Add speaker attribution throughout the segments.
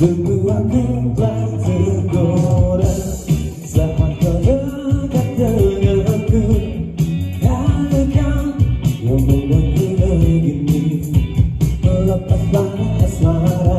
Speaker 1: Sungguh aku telah tergoda saat kau dekat denganku. Hanya kau yang membuatku begini, melepaslah asmara.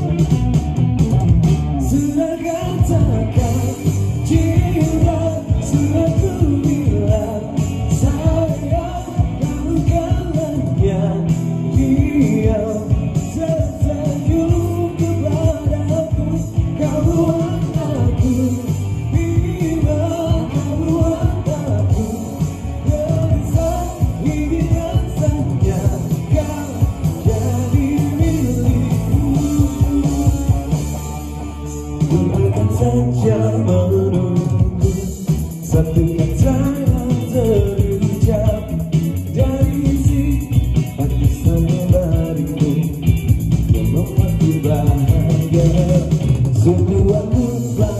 Speaker 1: Sudah katakan cinta, sudah ku bilang sayang, kamu kan hanya diam tersenyum kepadaku. Kau buat aku bimbang, kau buat aku gelisah, ingin rasanya kau jadi milikku. Ku akan saja menunggu satu kata yang terucap dari isi hati sanubarimu yang membuatku bahagia. Sungguh aku telah